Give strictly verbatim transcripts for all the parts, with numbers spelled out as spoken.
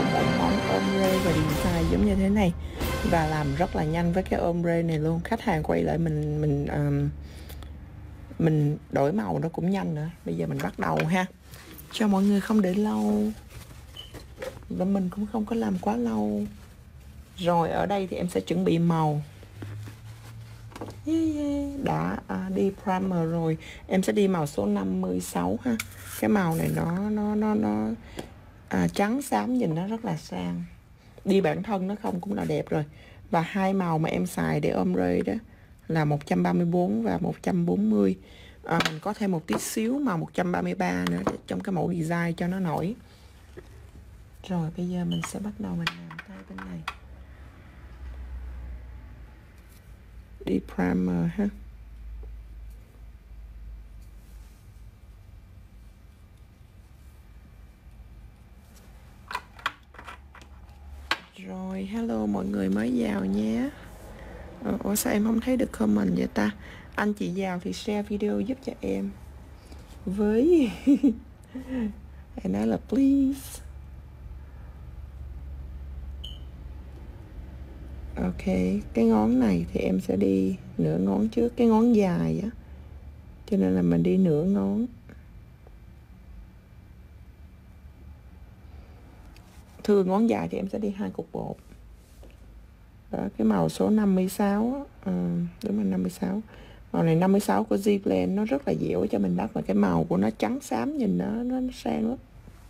một món ombre và design giống như thế này và làm rất là nhanh với cái ombre này luôn. Khách hàng quay lại mình mình um, mình đổi màu nó cũng nhanh nữa. Bây giờ mình bắt đầu ha, cho mọi người không để lâu và mình cũng không có làm quá lâu. Rồi ở đây thì em sẽ chuẩn bị màu. Yeah, yeah. Đã à, đi primer rồi, em sẽ đi màu số năm mươi sáu ha. Cái màu này nó nó nó nó à, trắng xám, nhìn nó rất là sang. Đi bản thân nó không cũng là đẹp rồi. Và hai màu mà em xài để ombre đó là một trăm ba mươi bốn và một trăm bốn mươi. À, mình có thêm một tí xíu màu một trăm ba mươi ba nữa trong cái mẫu design cho nó nổi. Rồi bây giờ mình sẽ bắt đầu mình làm tay bên này. Đi primer ha. Rồi hello mọi người mới vào nhé. Ờ, ủa sao em không thấy được comment vậy ta? Anh chị vào thì share video giúp cho em với em nói là please. Ok, cái ngón này thì em sẽ đi nửa ngón trước, cái ngón dài á, cho nên là mình đi nửa ngón. Thường ngón dài thì em sẽ đi hai cục bột. Đó, cái màu số năm mươi sáu á, à, đúng là năm mươi sáu. Màu này năm mươi sáu của Z-Blend nó rất là dẻo cho mình đắp, và cái màu của nó trắng xám, nhìn nó nó, nó sang lắm.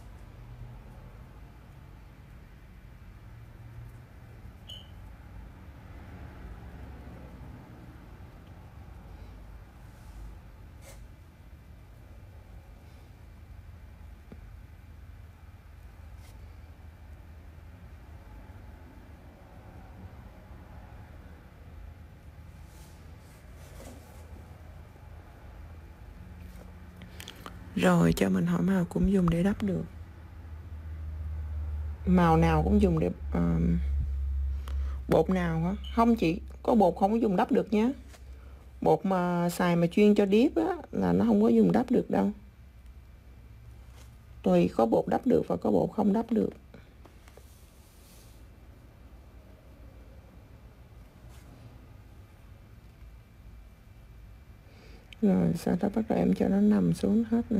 Rồi cho mình hỏi màu cũng dùng để đắp được. Màu nào cũng dùng để um, bột nào hả? Không chị, có bột không có dùng đắp được nhé. Bột mà xài mà chuyên cho dip á là nó không có dùng đắp được đâu. Tùy, có bột đắp được và có bột không đắp được. Rồi sau đó bắt đầu em cho nó nằm xuống hết nè.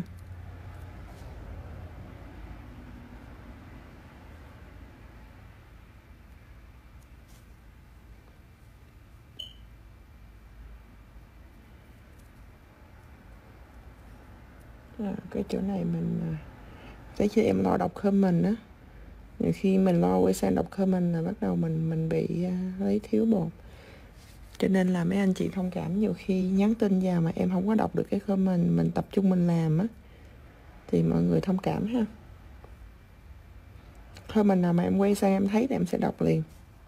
À, cái chỗ này mình tới khi em lo đọc comment á, nhiều khi mình lo quay sang đọc comment là bắt đầu mình mình bị uh, lấy thiếu bột, cho nên là mấy anh chị thông cảm nhiều khi nhắn tin vào mà em không có đọc được cái comment, mình tập trung mình làm á thì mọi người thông cảm ha. Comment nào mà em quay sang em thấy thì em sẽ đọc liền.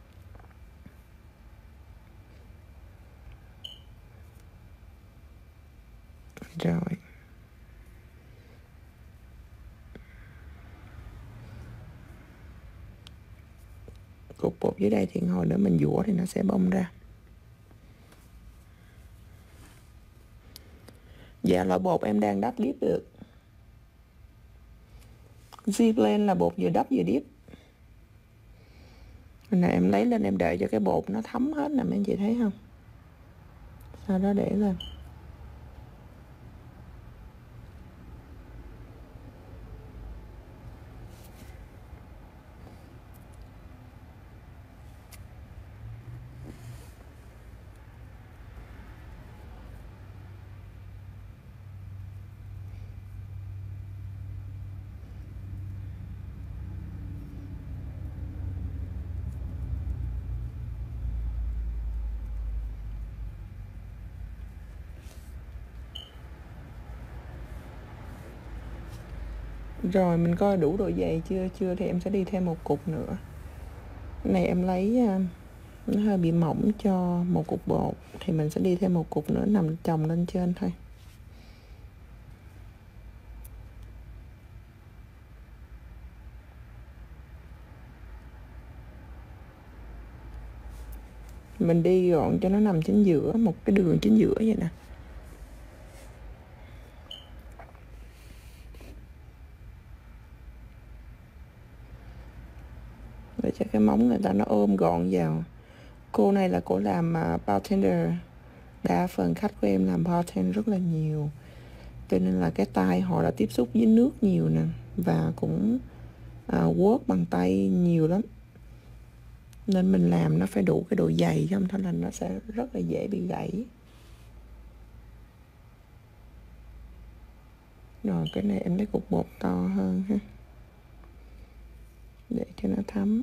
Rồi cục bột dưới đây thì hồi nữa mình dũa thì nó sẽ bong ra. Dạ loại bột em đang đắp dip được. Z-Blend là bột vừa đắp vừa dip. Này em lấy lên em đợi cho cái bột nó thấm hết nè, mấy anh chị thấy không? Sau đó để lên. Rồi mình coi đủ độ dày chưa, chưa thì em sẽ đi thêm một cục nữa. Cái này em lấy nó hơi bị mỏng cho một cục bột thì mình sẽ đi thêm một cục nữa nằm chồng lên trên thôi. Mình đi gọn cho nó nằm chính giữa, một cái đường chính giữa vậy nè. để cho cái móng người ta nó ôm gọn vào. Cô này là cô làm uh, bartender, đa phần khách của em làm bartender rất là nhiều, cho nên là cái tay họ đã tiếp xúc với nước nhiều nè, và cũng uh, work bằng tay nhiều lắm, nên mình làm nó phải đủ cái độ dày, chứ không thôi là nó sẽ rất là dễ bị gãy. Rồi cái này em lấy cục bột to hơn ha, để cho nó thấm.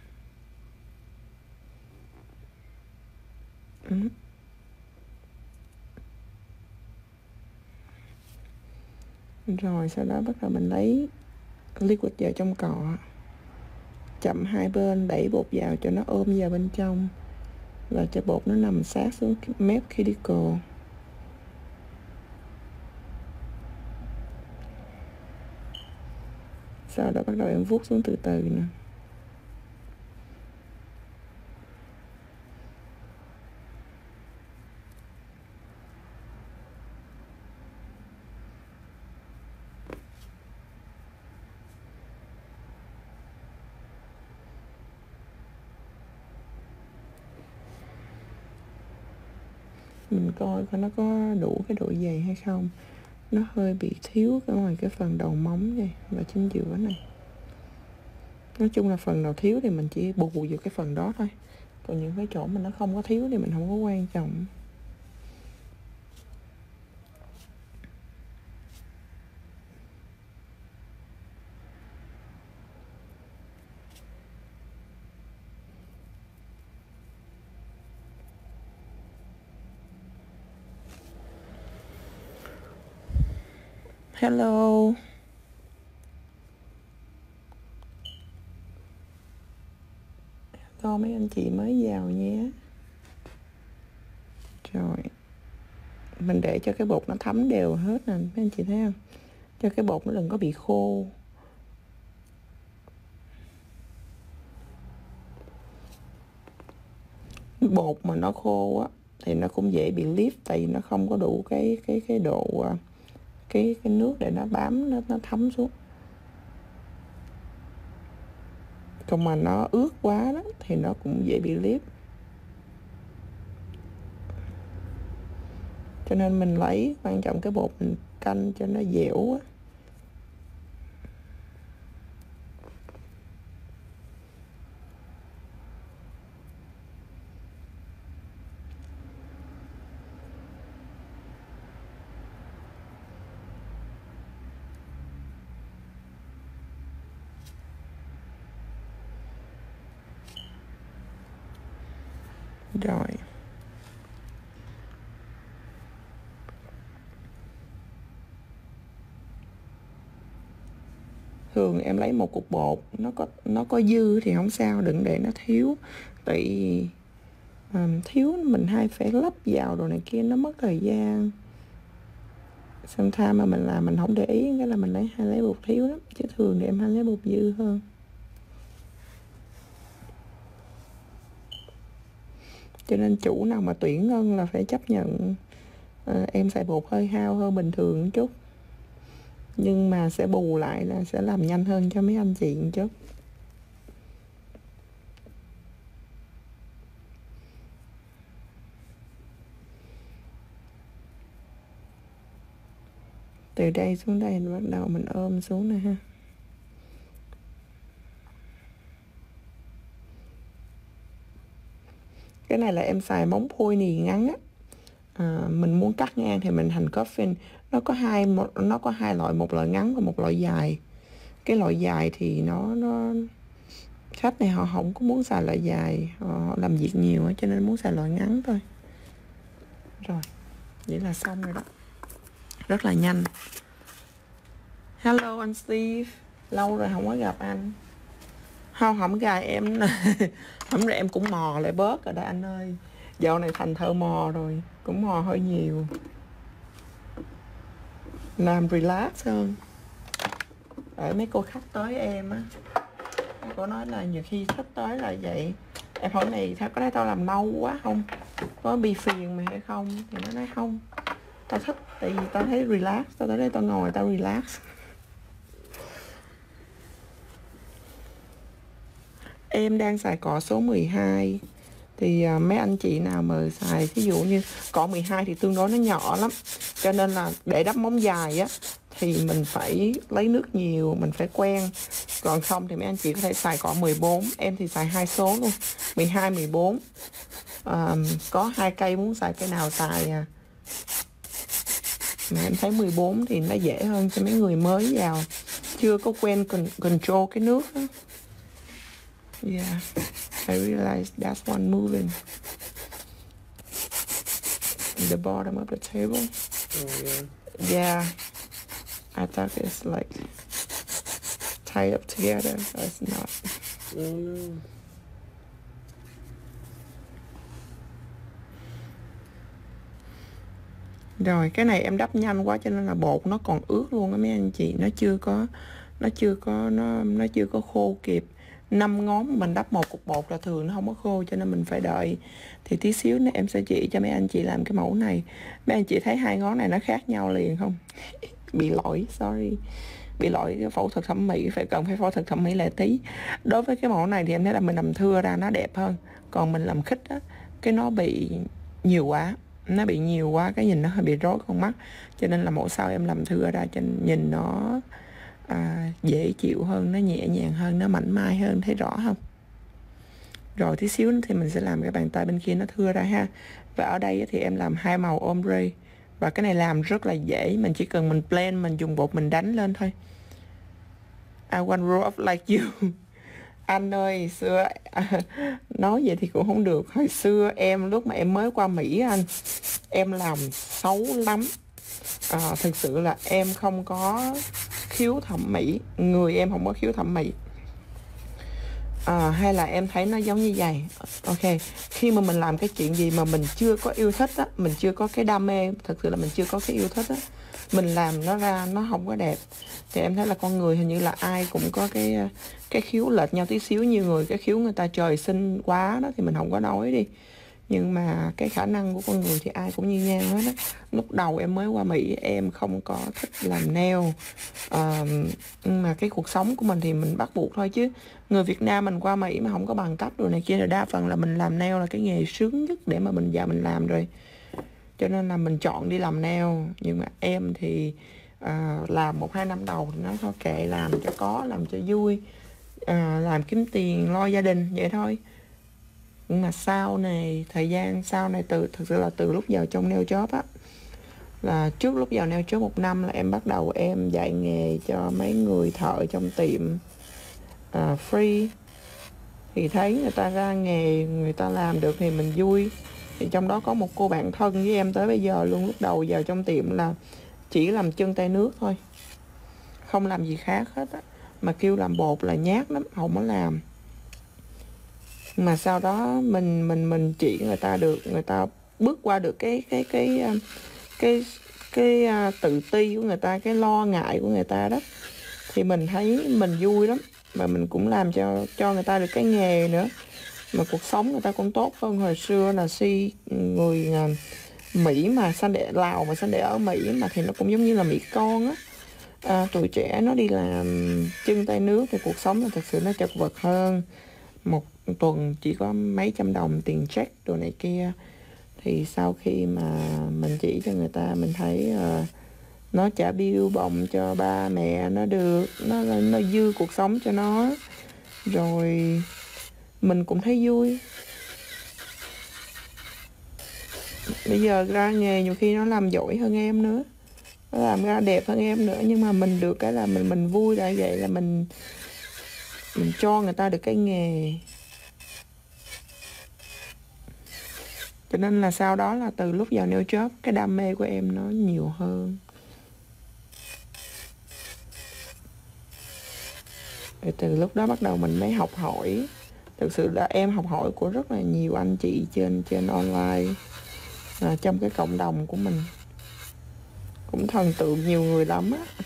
Ừ. Rồi sau đó bắt đầu mình lấy liquid vào trong cọ, chậm hai bên đẩy bột vào cho nó ôm vào bên trong, và cho bột nó nằm sát xuống mép cuticle. Sau đó bắt đầu em vuốt xuống từ từ nè. Mình coi coi nó có đủ cái độ dày hay không. Nó hơi bị thiếu ở ngoài cái phần đầu móng này và chính giữa này. Nói chung là phần nào thiếu thì mình chỉ bù vào cái phần đó thôi, còn những cái chỗ mà nó không có thiếu thì mình không có quan trọng. Hello. Hello mấy anh chị mới vào nhé. Rồi mình để cho cái bột nó thấm đều hết nè, mấy anh chị thấy không, cho cái bột nó đừng có bị khô. Bột mà nó khô á thì nó cũng dễ bị lift, tại vì nó không có đủ cái cái cái độ cái cái nước để nó bám, nó nó thấm xuống. Còn mà nó ướt quá đó thì nó cũng dễ bị lift. Cho nên mình lấy, quan trọng cái bột mình canh cho nó dẻo á. Rồi thường em lấy một cục bột, nó có nó có dư thì không sao, đừng để nó thiếu, tại vì um, thiếu mình hay phải lắp vào đồ này kia, nó mất thời gian. Sometimes mà mình làm mình không để ý, cái là mình lấy hay lấy bột thiếu lắm, chứ thường thì em hay lấy bột dư hơn. Cho nên chủ nào mà tuyển Ngân là phải chấp nhận uh, em xài bột hơi hao hơn bình thường một chút, nhưng mà sẽ bù lại là sẽ làm nhanh hơn cho mấy anh chị một chút. Từ đây xuống đây bắt đầu mình ôm xuống nè ha. Cái này là em xài móng pony ngắn á. À, mình muốn cắt ngang thì mình thành coffin. Nó có hai một nó có hai loại, một loại ngắn và một loại dài. Cái loại dài thì nó nó khách này họ không có muốn xài loại dài, họ làm việc nhiều á, cho nên muốn xài loại ngắn thôi. Rồi, vậy là xong rồi đó. Rất là nhanh. Hello anh Steve, lâu rồi không có gặp anh. Không, không gài em. Không rồi em cũng mò lại bớt rồi đó anh ơi. Dạo này thành thợ mò rồi, cũng mò hơi nhiều. Làm relax hơn. Ở mấy cô khách tới em á, cô nói là nhiều khi khách tới là vậy. Em hỏi này, có thấy tao làm lâu quá không? Có bị phiền mày hay không? Thì nó nói không, tao thích, tại vì tao thấy relax. Tao tới đây tao ngồi tao relax. Em đang xài cọ số mười hai. Thì à, mấy anh chị nào mà xài ví dụ như cọ mười hai thì tương đối nó nhỏ lắm, cho nên là để đắp móng dài á thì mình phải lấy nước nhiều, mình phải quen. Còn không thì mấy anh chị có thể xài cọ mười bốn. Em thì xài hai số luôn, mười hai, mười bốn. À, có hai cây, muốn xài cây nào xài à. Mà em thấy mười bốn thì nó dễ hơn cho mấy người mới vào, chưa có quen control cái nước đó. Yeah, I realized that's one moving in the bottom of the table. Oh, yeah. Yeah, I thought it's like tied up together, but it's not. Oh, no. Rồi cái này em đắp nhanh quá cho nên là bột nó còn ướt luôn á mấy anh chị, nó chưa có nó chưa có nó nó chưa có khô kịp. Năm ngón mình đắp một cục bột là thường nó không có khô, cho nên mình phải đợi. Thì tí xíu nữa em sẽ chỉ cho mấy anh chị làm cái mẫu này. Mấy anh chị thấy hai ngón này nó khác nhau liền không? Bị lỗi, sorry, bị lỗi cái phẫu thuật thẩm mỹ, phải cần phải phẫu thuật thẩm mỹ lại tí. Đối với cái mẫu này thì em thấy là mình làm thưa ra nó đẹp hơn, còn mình làm khít á cái nó bị nhiều quá, nó bị nhiều quá cái nhìn nó hơi bị rối con mắt, cho nên là mẫu sau em làm thưa ra cho nhìn nó à, dễ chịu hơn, nó nhẹ nhàng hơn, nó mảnh mai hơn, thấy rõ không? Rồi tí xíu nữa thì mình sẽ làm cái bàn tay bên kia nó thưa ra ha. Và ở đây thì em làm hai màu ombre, và cái này làm rất là dễ, mình chỉ cần mình blend, mình dùng bột mình đánh lên thôi. I want roll up like you. Anh ơi, xưa à, nói vậy thì cũng không được. Hồi xưa em lúc mà em mới qua Mỹ anh, em làm xấu lắm. À, thực sự là em không có khiếu thẩm mỹ, người em không có khiếu thẩm mỹ. À, hay là em thấy nó giống như vậy. Ok, khi mà mình làm cái chuyện gì mà mình chưa có yêu thích á, mình chưa có cái đam mê, thật sự là mình chưa có cái yêu thích á, mình làm nó ra nó không có đẹp. Thì em thấy là con người hình như là ai cũng có cái cái khiếu lệch nhau tí xíu. Nhiều người cái khiếu người ta trời sinh quá đó thì mình không có nói đi, nhưng mà cái khả năng của con người thì ai cũng như nhau hết á. Lúc đầu em mới qua Mỹ em không có thích làm nail, à, nhưng mà cái cuộc sống của mình thì mình bắt buộc thôi, chứ người Việt Nam mình qua Mỹ mà không có bằng cấp rồi này kia, là đa phần là mình làm nail là cái nghề sướng nhất để mà mình vào mình làm rồi, cho nên là mình chọn đi làm nail. Nhưng mà em thì à, làm một hai năm đầu thì nó thôi kệ, làm cho có, làm cho vui, à, làm kiếm tiền lo gia đình vậy thôi. Nhưng mà sau này, thời gian sau này, từ thực sự là từ lúc vào trong nail job á, là trước lúc vào nail job một năm là em bắt đầu em dạy nghề cho mấy người thợ trong tiệm uh, free. Thì thấy người ta ra nghề, người ta làm được thì mình vui. Thì trong đó có một cô bạn thân với em tới bây giờ luôn. Lúc đầu vào trong tiệm là chỉ làm chân tay nước thôi, không làm gì khác hết á, mà kêu làm bột là nhát lắm, không có làm. Mà sau đó mình mình mình chỉ người ta được, người ta bước qua được cái cái cái cái cái, cái, cái tự ti của người ta, cái lo ngại của người ta đó, thì mình thấy mình vui lắm. Mà mình cũng làm cho cho người ta được cái nghề nữa, mà cuộc sống người ta cũng tốt hơn. Hồi xưa là si người Mỹ mà sanh đẻ Lào mà sanh đẻ ở Mỹ mà thì nó cũng giống như là Mỹ con á. À, tuổi trẻ nó đi làm chân tay nước thì cuộc sống là thật sự nó chật vật hơn. Một tuần chỉ có mấy trăm đồng tiền check đồ này kia. Thì sau khi mà mình chỉ cho người ta, mình thấy uh, nó trả bill bồng cho ba mẹ nó được, nó nó dư cuộc sống cho nó, rồi mình cũng thấy vui. Bây giờ ra nghề nhiều khi nó làm giỏi hơn em nữa, nó làm ra đẹp hơn em nữa, nhưng mà mình được cái là mình mình vui là vậy, là mình mình cho người ta được cái nghề. Cho nên là sau đó là từ lúc vào nail job, cái đam mê của em nó nhiều hơn. Rồi từ lúc đó bắt đầu mình mới học hỏi. Thực sự là em học hỏi của rất là nhiều anh chị trên trên online, à, trong cái cộng đồng của mình cũng thần tượng nhiều người lắm á.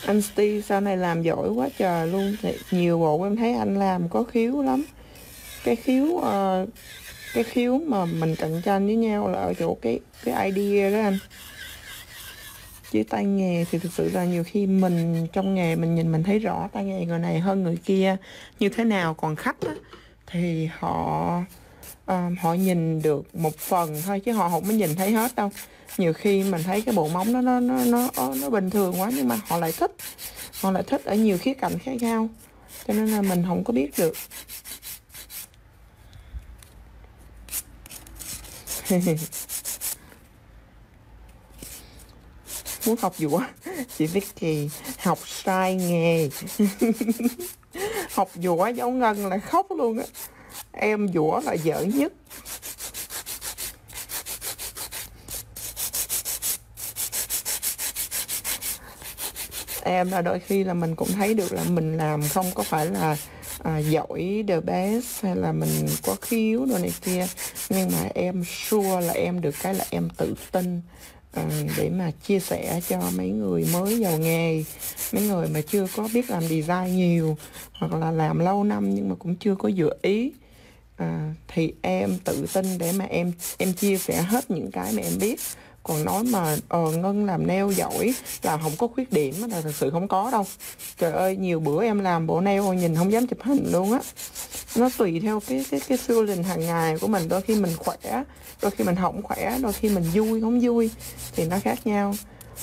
Anh Steve sau này làm giỏi quá trời luôn. Thì nhiều bộ em thấy anh làm có khiếu lắm. Cái khiếu uh, cái khiếu mà mình cạnh tranh với nhau là ở chỗ cái cái idea đó anh. Chứ tay nghề thì thực sự là nhiều khi mình trong nghề mình nhìn mình thấy rõ tay nghề người này hơn người kia như thế nào. Còn khách á, thì họ uh, họ nhìn được một phần thôi chứ họ không có nhìn thấy hết đâu. Nhiều khi mình thấy cái bộ móng nó nó nó nó nó bình thường quá nhưng mà họ lại thích, họ lại thích ở nhiều khía cạnh khác nhau, cho nên là mình không có biết được. Muốn học dũa chị Vicky học sai nghề. Học dũa dấu ngân là khóc luôn á. Em dũa là dở nhất. Em là đôi khi là mình cũng thấy được là mình làm không có phải là à, giỏi the best hay là mình có khiếu đồ này kia, nhưng mà em sure là em được cái là em tự tin à, để mà chia sẻ cho mấy người mới vào nghề, mấy người mà chưa có biết làm design nhiều hoặc là làm lâu năm nhưng mà cũng chưa có dự ý. À, thì em tự tin để mà em em chia sẻ hết những cái mà em biết. Còn nói mà ờ, Ngân làm nail giỏi là không có khuyết điểm là thật sự không có đâu. Trời ơi, nhiều bữa em làm bộ nail nhìn không dám chụp hình luôn á. Nó tùy theo cái cái cái feeling hàng ngày của mình. Đôi khi mình khỏe, đôi khi mình không khỏe, đôi khi mình vui không vui thì nó khác nhau.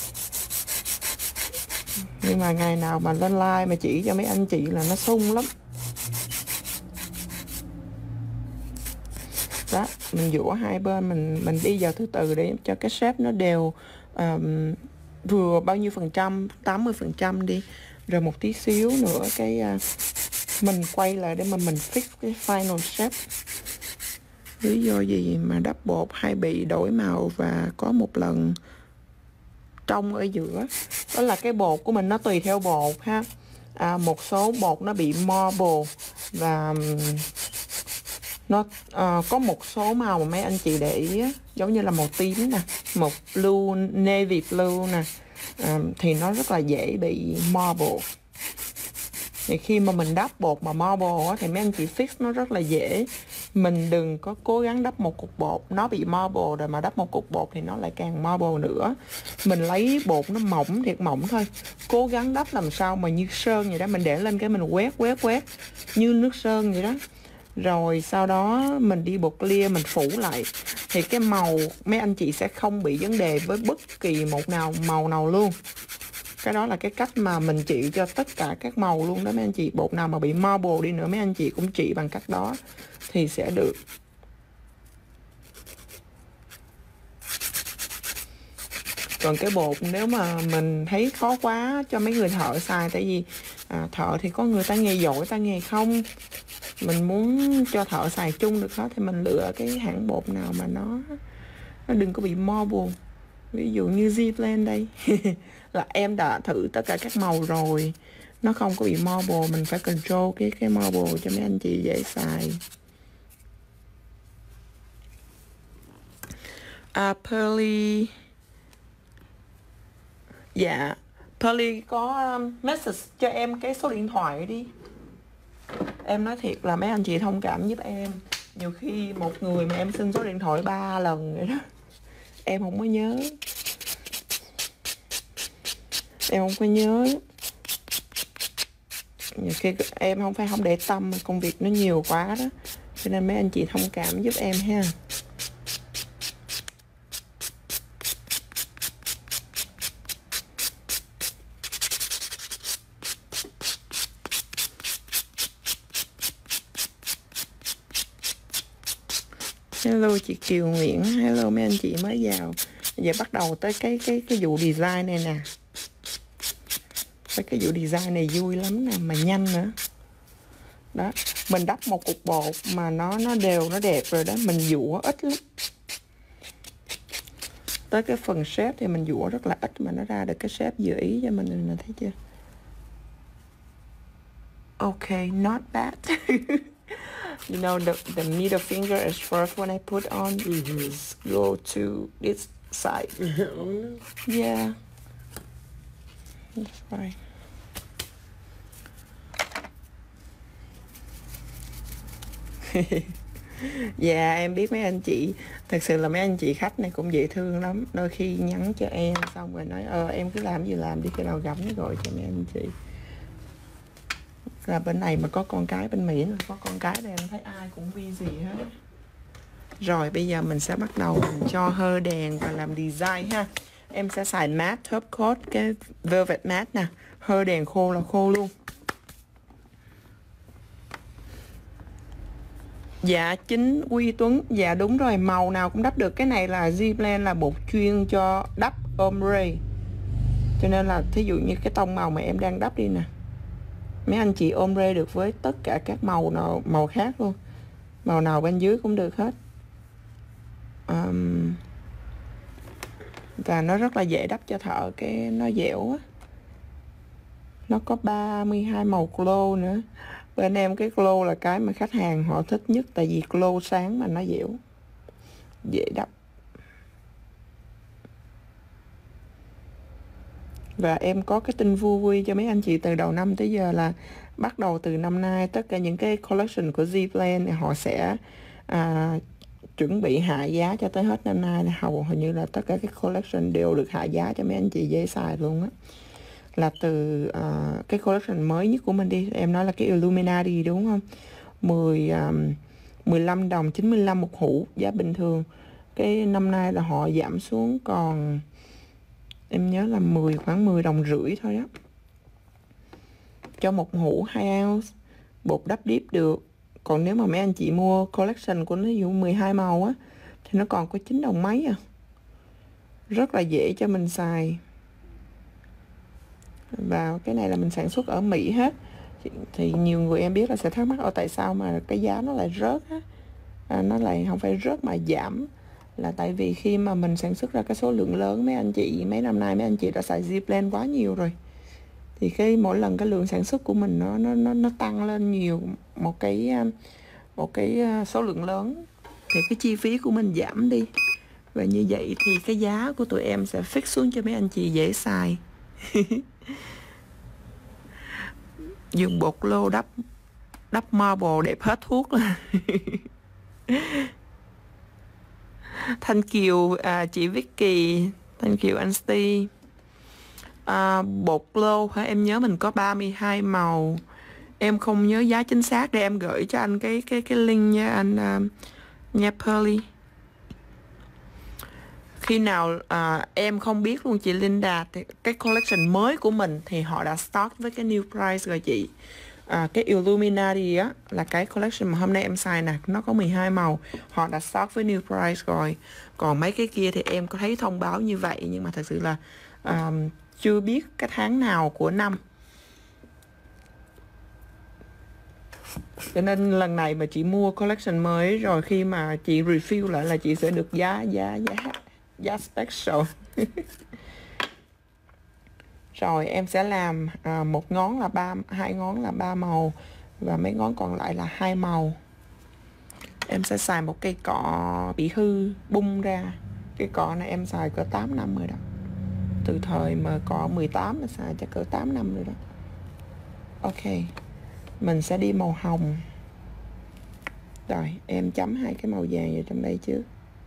Nhưng mà ngày nào mà lên live mà chỉ cho mấy anh chị là nó sung lắm. Đó, mình dũa hai bên, mình mình đi vào từ từ để cho cái shape nó đều um, vừa bao nhiêu phần trăm, tám mươi phần trăm đi. Rồi một tí xíu nữa cái uh, mình quay lại để mà mình fix cái final shape. Lý do gì mà đắp bột hay bị đổi màu và có một lần trong ở giữa, đó là cái bột của mình nó tùy theo bột ha. À, một số bột nó bị marble và nó uh, có một số màu mà mấy anh chị để ý á, giống như là màu tím nè, màu blue, navy blue nè, uh, thì nó rất là dễ bị marble. Thì khi mà mình đắp bột mà marble á, thì mấy anh chị fix nó rất là dễ. Mình đừng có cố gắng đắp một cục bột nó bị marble rồi mà đắp một cục bột thì nó lại càng marble nữa. Mình lấy bột nó mỏng thiệt mỏng thôi, cố gắng đắp làm sao mà như sơn vậy đó. Mình để lên cái mình quét quét quét như nước sơn vậy đó. Rồi sau đó mình đi bột clear mình phủ lại thì cái màu mấy anh chị sẽ không bị vấn đề với bất kỳ một nào màu nào luôn. Cái đó là cái cách mà mình trị cho tất cả các màu luôn đó mấy anh chị. Bột nào mà bị marble đi nữa mấy anh chị cũng trị bằng cách đó thì sẽ được. Còn cái bột nếu mà mình thấy khó quá cho mấy người thợ xài, tại vì à, thợ thì có người ta nghề giỏi ta nghề không. Mình muốn cho thợ xài chung được hết thì mình lựa cái hãng bột nào mà nó nó đừng có bị marble. Ví dụ như Z-Blend đây là em đã thử tất cả các màu rồi, nó không có bị marble. Mình phải control cái cái marble cho mấy anh chị dễ xài. À, Pearly, dạ Pearly có um, message cho em cái số điện thoại đi. Em nói thiệt là mấy anh chị thông cảm giúp em. Nhiều khi một người mà em xin số điện thoại ba lần vậy đó, em không có nhớ. Em không có nhớ. Nhiều khi em không phải không để tâm, công việc nó nhiều quá đó, cho nên mấy anh chị thông cảm giúp em ha. Hello chị Kiều Nguyễn, hello mấy anh chị mới vào. Giờ bắt đầu tới cái cái cái vụ design này nè. Cái cái vụ design này vui lắm nè, mà nhanh nữa. Đó, mình đắp một cục bột mà nó nó đều nó đẹp rồi đó, mình dũa ít lắm. Tới cái phần shape thì mình dũa rất là ít mà nó ra được cái shape dự ý cho mình, mình thấy chưa? Okay, not bad. You know, the, the middle finger is first when I put on, Mm-hmm. go to this side. Oh, no. Yeah. That's right. Dạ em biết mấy anh chị, thật sự là mấy anh chị khách này cũng dễ thương lắm. Đôi khi nhắn cho em xong rồi nói ờ em cứ làm gì làm đi, khi nào gặp nó gọi cho mấy anh chị. Là bên này mà có con cái, bên Mỹ mà có con cái thì em thấy ai cũng busy hết. Rồi bây giờ mình sẽ bắt đầu mình cho hơ đèn và làm design ha. Em sẽ xài matte top coat, cái velvet matte nè. Hơ đèn khô là khô luôn. Dạ chính Quy Tuấn, dạ đúng rồi, màu nào cũng đắp được. Cái này là Z-Blend là bột chuyên cho đắp ombre, cho nên là thí dụ như cái tông màu mà em đang đắp đi nè, mấy anh chị ombre được với tất cả các màu nào màu khác luôn, màu nào bên dưới cũng được hết. um, và nó rất là dễ đắp cho thợ, cái nó dẻo á. Nó có ba mươi hai màu glow nữa. Bên em cái glow là cái mà khách hàng họ thích nhất, tại vì glow sáng mà nó dẻo, dễ đắp. Và em có cái tin vui vui cho mấy anh chị từ đầu năm tới giờ là bắt đầu từ năm nay tất cả những cái collection của Z-Blend này họ sẽ à, chuẩn bị hạ giá cho tới hết năm nay. Hầu hình như là tất cả cái collection đều được hạ giá cho mấy anh chị dễ xài luôn á. Là từ uh, cái collection mới nhất của mình đi, em nói là cái Illuminati đúng không, mười um, mười lăm đồng chín mươi lăm một hũ giá bình thường. Cái năm nay là họ giảm xuống còn em nhớ là mười khoảng mười đồng rưỡi thôi đó, cho một hũ hai ounce bột đắp deep được. Còn nếu mà mấy anh chị mua collection của nó ví dụ mười hai màu á thì nó còn có chín đồng mấy à. Rất là dễ cho mình xài. Và cái này là mình sản xuất ở Mỹ hết. Thì nhiều người em biết là sẽ thắc mắc ở tại sao mà cái giá nó lại rớt á. À, nó lại không phải rớt mà giảm, là tại vì khi mà mình sản xuất ra cái số lượng lớn, mấy anh chị mấy năm nay mấy anh chị đã xài Z-Blend quá nhiều rồi, thì cái mỗi lần cái lượng sản xuất của mình nó nó nó nó tăng lên nhiều, một cái một cái số lượng lớn, thì cái chi phí của mình giảm đi. Và như vậy thì cái giá của tụi em sẽ fix xuống cho mấy anh chị dễ xài. Dùng bột lô đắp đắp marble đẹp hết thuốc là. Thanh Kiều, à, chị Vicky, Thanh Kiều anh Steve. À, bột lô hả? Em nhớ mình có ba mươi hai màu. Em không nhớ giá chính xác, để em gửi cho anh cái cái cái link nha anh uh, nha Pearly. Khi nào à, em không biết luôn chị Linda, thì cái collection mới của mình thì họ đã start với cái new price rồi chị. À, cái Illuminati á là cái collection mà hôm nay em xài nè, nó có mười hai màu, họ đã start với new price rồi. Còn mấy cái kia thì em có thấy thông báo như vậy, nhưng mà thật sự là um, chưa biết cái tháng nào của năm, cho nên lần này mà chị mua collection mới rồi, khi mà chị refill lại là chị sẽ được giá giá giá giá special. Rồi em sẽ làm à, một ngón là ba, hai ngón là ba màu, và mấy ngón còn lại là hai màu. Em sẽ xài một cây cọ bị hư bung ra. Cái cọ này em xài cỡ tám năm rồi đó, từ thời mà cọ mười tám là xài chắc cỡ tám năm rồi đó. Ok, mình sẽ đi màu hồng. Rồi em chấm hai cái màu vàng vào trong đây trước.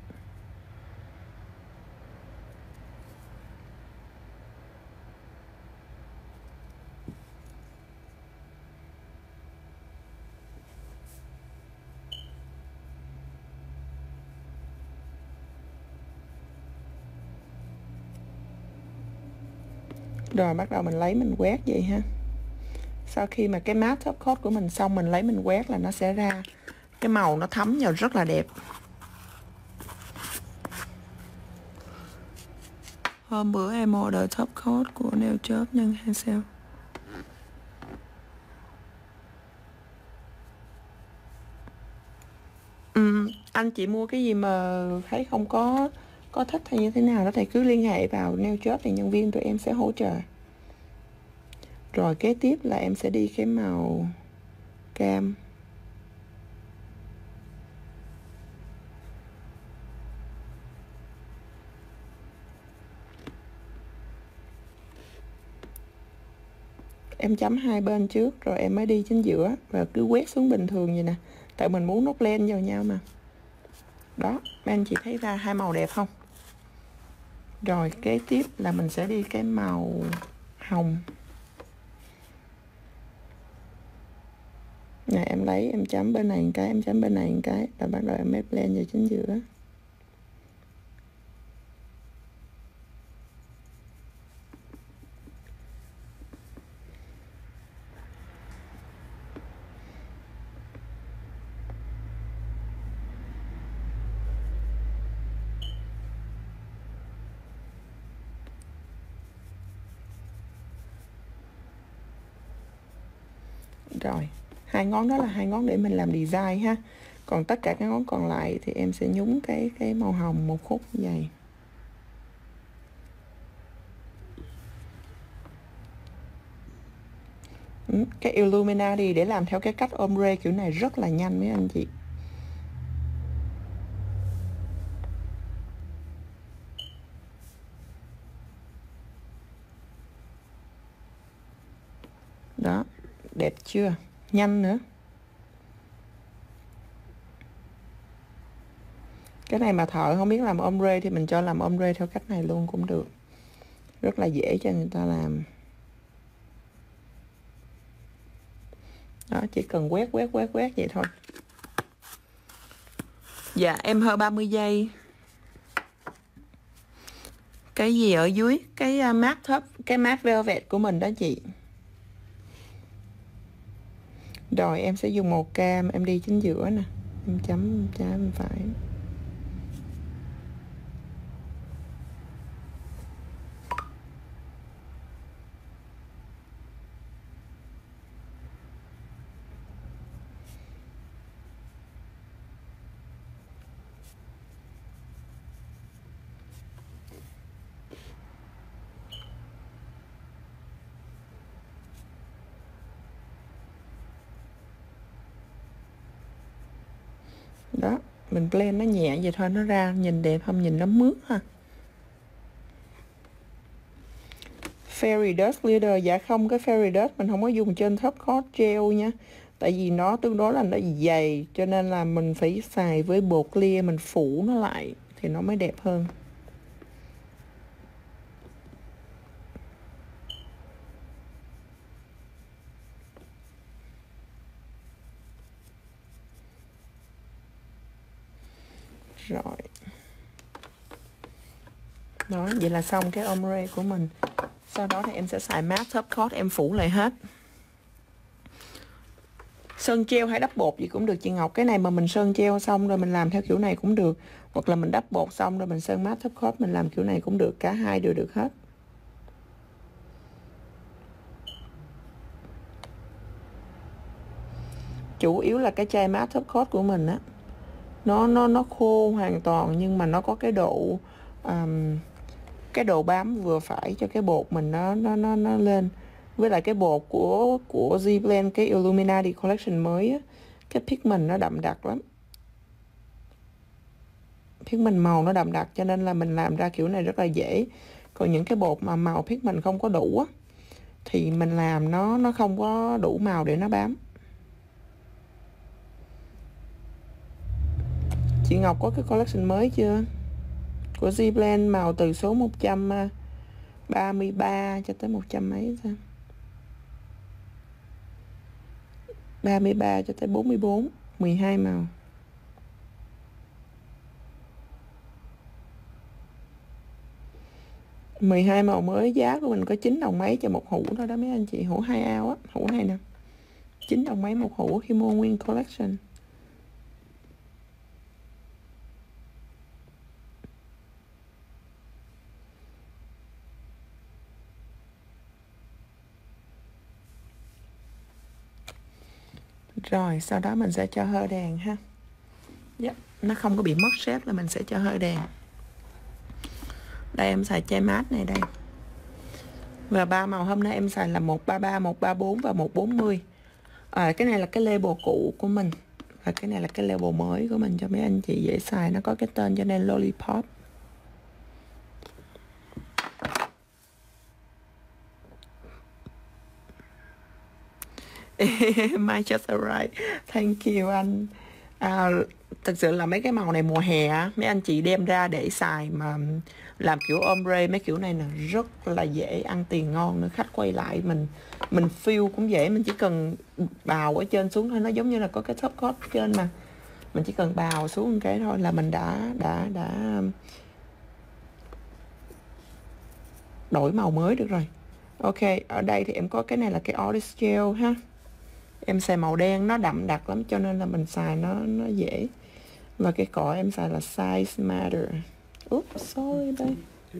Rồi bắt đầu mình lấy mình quét vậy ha. Sau khi mà cái matte top coat của mình xong, mình lấy mình quét là nó sẽ ra cái màu, nó thấm vào rất là đẹp. Hôm bữa em order top coat của Nail Job nhân hay sao? Ừ, anh chị mua cái gì mà thấy không có có thích hay như thế nào đó thì cứ liên hệ vào Nail Job thì nhân viên tụi em sẽ hỗ trợ. Rồi kế tiếp là em sẽ đi cái màu cam. em chấm hai bên trước rồi em mới đi chính giữa và cứ quét xuống bình thường vậy nè, tại mình muốn nó blend vào nhau mà. Đó, mấy anh chị thấy ra hai màu đẹp không? Rồi kế tiếp là mình sẽ đi cái màu hồng. Nè em lấy em chấm bên này một cái, em chấm bên này một cái, rồi bắt đầu em mới blend vào chính giữa. Rồi, hai ngón đó là hai ngón để mình làm design ha. Còn tất cả các ngón còn lại thì em sẽ nhúng cái cái màu hồng một khúc như vậy. Ừ, cái Illuminati để làm theo cái cách ombre kiểu này rất là nhanh mấy anh chị. Đó, đẹp chưa? Nhanh nữa. Cái này mà thợ không biết làm ombre thì mình cho làm ombre theo cách này luôn cũng được. Rất là dễ cho người ta làm. Đó, chỉ cần quét quét quét quét vậy thôi. Dạ, em hơi ba mươi giây. Cái gì ở dưới? Cái uh, matte top, cái matte velvet của mình đó chị. Rồi em sẽ dùng màu cam, em đi chính giữa nè. Em chấm trái bên phải. Đó, mình blend nó nhẹ vậy thôi, nó ra nhìn đẹp không, nhìn nó mướt ha. Fairy Dust Glitter, dạ không, cái Fairy Dust mình không có dùng trên top coat gel nha. Tại vì nó tương đối là nó dày, cho nên là mình phải xài với bột clear, mình phủ nó lại thì nó mới đẹp hơn. Rồi. Đó, vậy là xong cái ombre của mình. Sau đó thì em sẽ xài matte top coat, em phủ lại hết. Sơn treo hay đắp bột gì cũng được chị Ngọc. Cái này mà mình sơn treo xong rồi mình làm theo kiểu này cũng được. Hoặc là mình đắp bột xong rồi mình sơn matte top coat mình làm kiểu này cũng được. Cả hai đều được hết. Chủ yếu là cái chai matte top coat của mình á, nó nó nó khô hoàn toàn nhưng mà nó có cái độ um, cái độ bám vừa phải cho cái bột mình nó nó nó nó lên. Với lại cái bột của của Z-Blend cái Illuminati collection mới á, cái pigment nó đậm đặc lắm. Pigment màu nó đậm đặc cho nên là mình làm ra kiểu này rất là dễ. Còn những cái bột mà màu pigment không có đủ á thì mình làm nó nó không có đủ màu để nó bám. Chị Ngọc có cái collection mới chưa? Của Z-Blend màu từ số một trăm ba mươi ba cho tới một trăm mấy sao? ba mươi ba cho tới bốn mươi bốn, mười hai màu. mười hai màu mới, giá của mình có chín đồng mấy cho một hũ thôi đó mấy anh chị. Hũ hai ao á, hũ này nè, chín đồng mấy một hũ khi mua nguyên collection. Rồi sau đó mình sẽ cho hơi đèn ha. Yep, nó không có bị mất shape là mình sẽ cho hơi đèn. Đây em xài chai mát này đây. Và ba màu hôm nay em xài là một ba ba, một ba bốn và một bốn mươi. À, cái này là cái label cũ của mình. Và cái này là cái label mới của mình cho mấy anh chị dễ xài. Nó có cái tên cho nên Lollipop. My just alright. Thank you anh. À, thực sự là mấy cái màu này mùa hè á, mấy anh chị đem ra để xài mà làm kiểu ombre mấy kiểu này nè rất là dễ, ăn tiền ngon nữa. Khách quay lại mình mình feel cũng dễ, mình chỉ cần bào ở trên xuống thôi, nó giống như là có cái top coat trên mà mình chỉ cần bào xuống một cái thôi là mình đã đã đã đổi màu mới được rồi. Ok, ở đây thì em có cái này là cái Artist Gel ha. Em xài màu đen nó đậm đặc lắm cho nên là mình xài nó nó dễ. Và cái cọ em xài là Size Matter. Oops, sorry đây.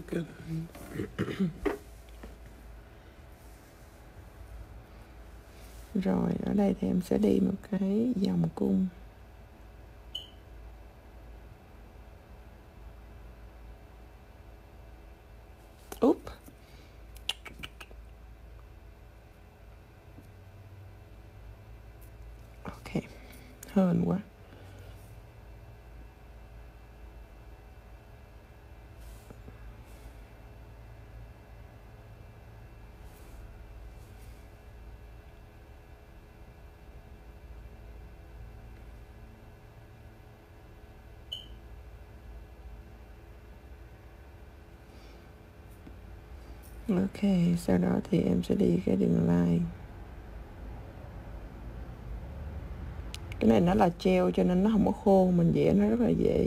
Rồi, ở đây thì em sẽ đi một cái vòng cung. Úp. Ok, hên quá. Ok, sau đó thì em sẽ đi cái đường line. Cái này nó là gel cho nên nó không có khô, mình vẽ nó rất là dễ.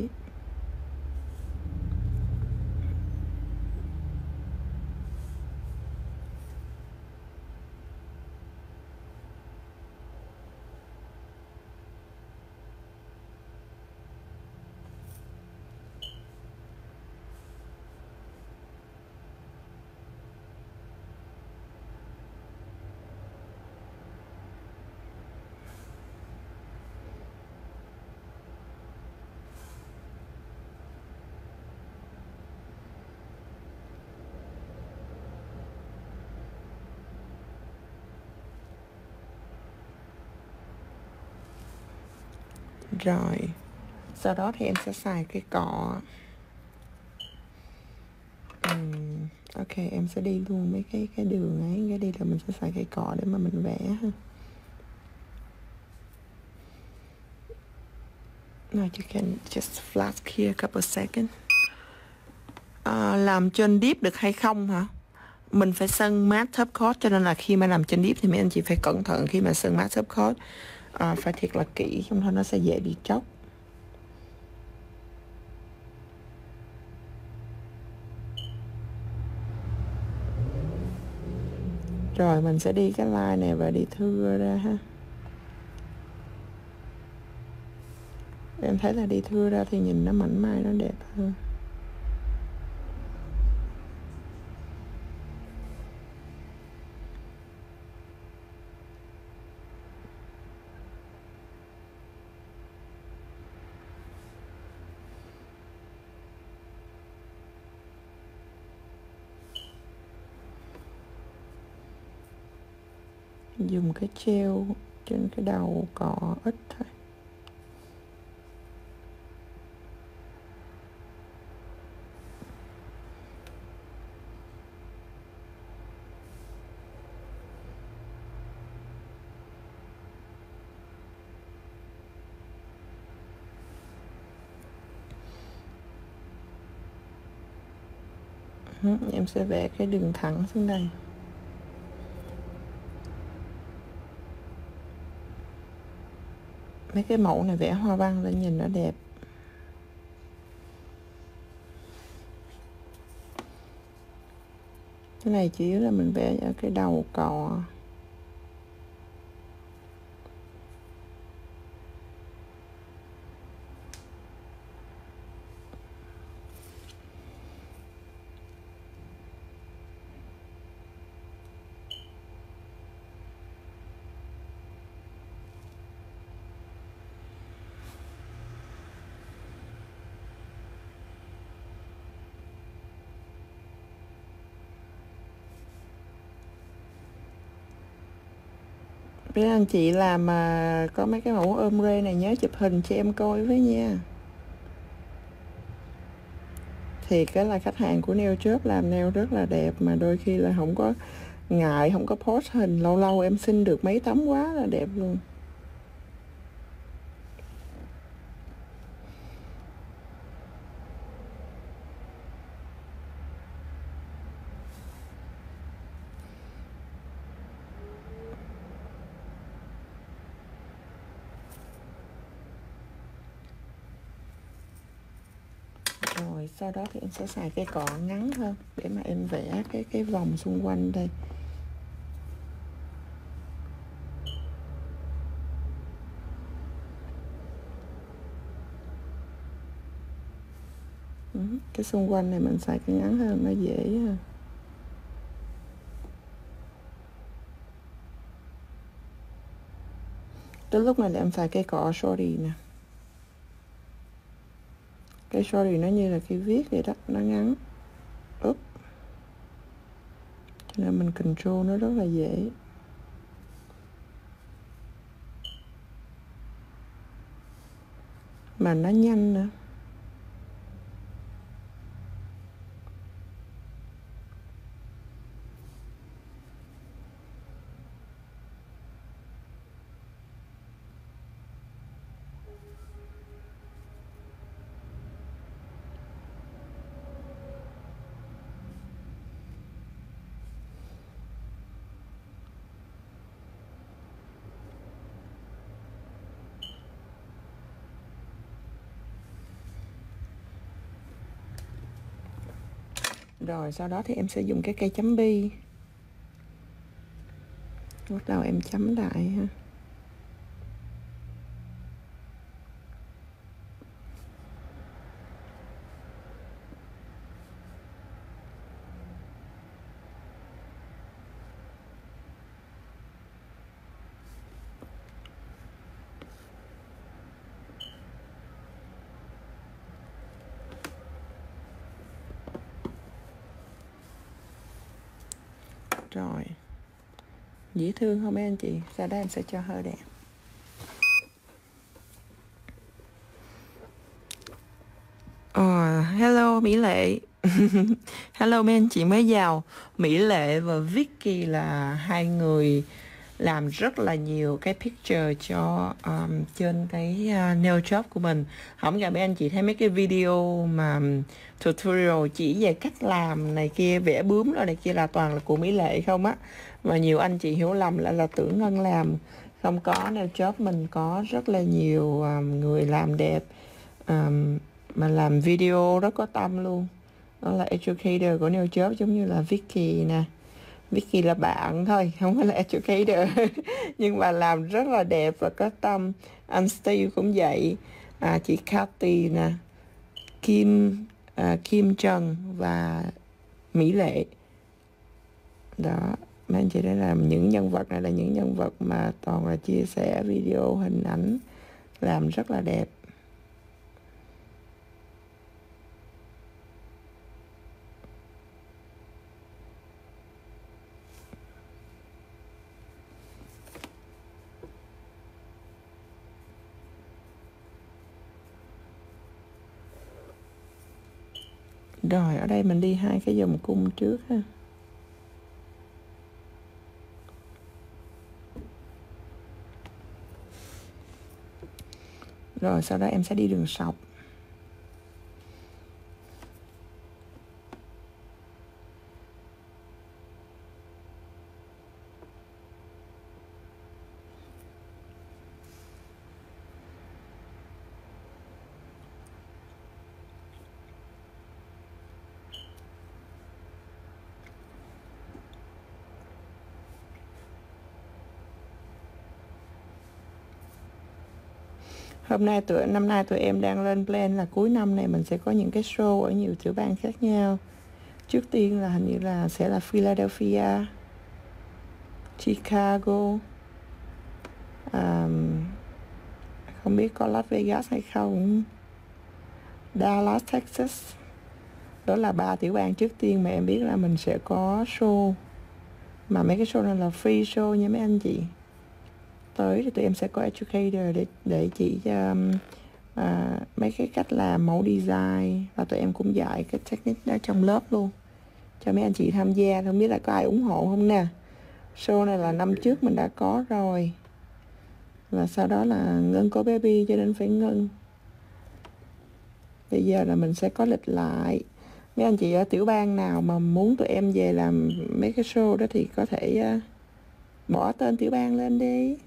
Rồi, sau đó thì em sẽ xài cái cọ. uhm, Ok, em sẽ đi luôn mấy cái cái đường ấy, cái đi là mình sẽ xài cái cọ để mà mình vẽ ha. Now you can just flash here a couple seconds. À, làm trên deep được hay không hả? Mình phải sân matte top coat cho nên là khi mà làm trên deep thì mấy anh chị phải cẩn thận khi mà sân matte top coat. À, phải thiệt là kỹ không thôi nó sẽ dễ bị tróc. Rồi mình sẽ đi cái line này và đi thưa ra ha. Em thấy là đi thưa ra thì nhìn nó mảnh mai, nó đẹp hơn. Dùng cái treo trên cái đầu cọ ít thôi. Em sẽ vẽ cái đường thẳng xuống đây. Mấy cái mẫu này vẽ hoa văn lên nhìn nó đẹp. Cái này chủ yếu là mình vẽ ở cái đầu cọ. Với anh chị làm mà có mấy cái mẫu ombre này nhớ chụp hình cho em coi với nha. Thì cái là khách hàng của nail shop làm nail rất là đẹp mà đôi khi là không có ngại không có post hình, lâu lâu em xin được mấy tấm quá là đẹp luôn. Rồi sau đó thì em sẽ xài cây cọ ngắn hơn để mà em vẽ cái cái vòng xung quanh đây. Ừ, cái xung quanh này mình xài cây ngắn hơn nó dễ hơn. Tới lúc này là em xài cây cọ shorty nè. Cây shorty nó như là cây viết vậy đó, nó ngắn. Úp. Cho nên mình control nó rất là dễ. Mà nó nhanh nữa. Rồi sau đó thì em sẽ dùng cái cây chấm bi. Bắt đầu em chấm lại ha. Rồi. Dễ thương không mấy anh chị? Sau đó em sẽ cho hơi đẹp. Ờ, hello Mỹ Lệ. Hello mấy anh chị mới vào. Mỹ Lệ và Vicky là hai người làm rất là nhiều cái picture cho um, trên cái uh, nail job của mình. Không ngờ mấy anh chị thấy mấy cái video mà tutorial chỉ về cách làm này kia, vẽ bướm rồi này kia là toàn là của Mỹ Lệ không á. Và nhiều anh chị hiểu lầm là là tưởng Ngân làm. Không có, nail job mình có rất là nhiều um, người làm đẹp, um, mà làm video rất có tâm luôn. Đó là educator của nail job, giống như là Vicky nè. Vicky là bạn thôi, không phải là educator. Nhưng mà làm rất là đẹp và có tâm. Anh Steve cũng vậy. À, chị Cathy nè, Kim à, Kim Trần và Mỹ Lệ. Đó, mấy anh chị thấy là những nhân vật này là những nhân vật mà toàn là chia sẻ video, hình ảnh, làm rất là đẹp. Rồi ở đây mình đi hai cái vòng cung trước ha. Rồi sau đó em sẽ đi đường sọc. Hôm nay tụi năm nay tụi em đang lên plan là cuối năm này mình sẽ có những cái show ở nhiều tiểu bang khác nhau. Trước tiên là hình như là sẽ là Philadelphia, Chicago, um, không biết có Las Vegas hay không, Dallas, Texas. Đó là ba tiểu bang trước tiên mà em biết là mình sẽ có show. Mà mấy cái show này là free show nha mấy anh chị. Tới thì tụi em sẽ có educator để để chỉ cho um, à, mấy cái cách làm mẫu design, và tụi em cũng dạy cái technique đó trong lớp luôn cho mấy anh chị tham gia. Không biết là có ai ủng hộ không nè. Show này là năm trước mình đã có rồi. Và sau đó là Ngân có baby cho nên phải ngưng. Bây giờ là mình sẽ có lịch lại. Mấy anh chị ở tiểu bang nào mà muốn tụi em về làm mấy cái show đó thì có thể uh, bỏ tên tiểu bang lên đi.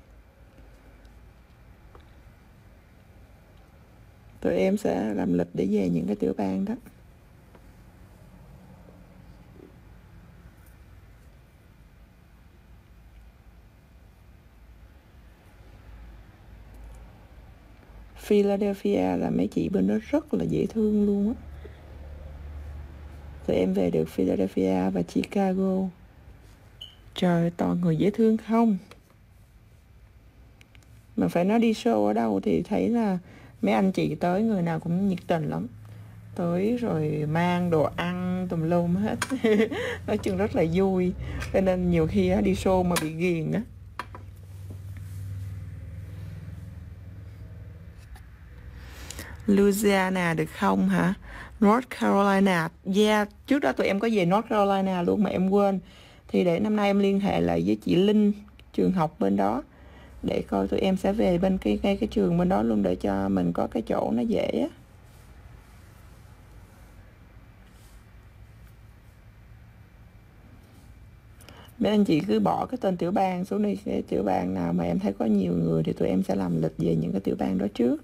Tụi em sẽ làm lịch để về những cái tiểu bang đó. Philadelphia là mấy chị bên đó rất là dễ thương luôn á. Tụi em về được Philadelphia và Chicago. Trời ơi, toàn người dễ thương không. Mà phải nói đi show ở đâu thì thấy là mấy anh chị tới người nào cũng nhiệt tình lắm. Tới rồi mang đồ ăn tùm lum hết. Nói chung rất là vui. Cho nên nhiều khi đi show mà bị ghiền á. Louisiana được không hả? North Carolina. Yeah, trước đó tụi em có về North Carolina luôn mà em quên. Thì để năm nay em liên hệ lại với chị Linh, trường học bên đó, để coi tụi em sẽ về bên cái ngay cái trường bên đó luôn, để cho mình có cái chỗ nó dễ á. Mấy anh chị cứ bỏ cái tên tiểu bang xuống đi. Cái tiểu bang nào mà em thấy có nhiều người thì tụi em sẽ làm lịch về những cái tiểu bang đó trước.